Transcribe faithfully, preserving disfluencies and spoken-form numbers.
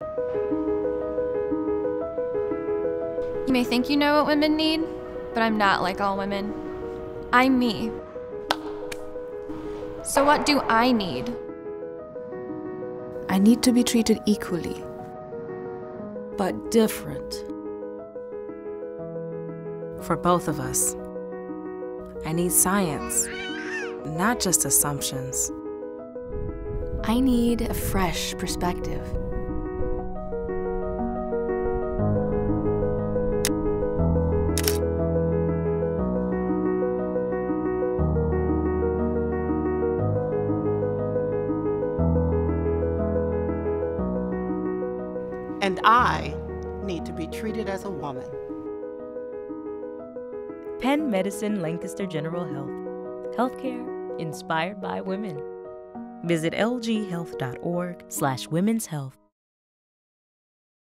You may think you know what women need, but I'm not like all women. I'm me. So what do I need? I need to be treated equally. But different. For both of us. I need science, not just assumptions. I need a fresh perspective. And I need to be treated as a woman. Penn Medicine Lancaster General Health. Healthcare inspired by women. Visit l g health dot org slash women's health.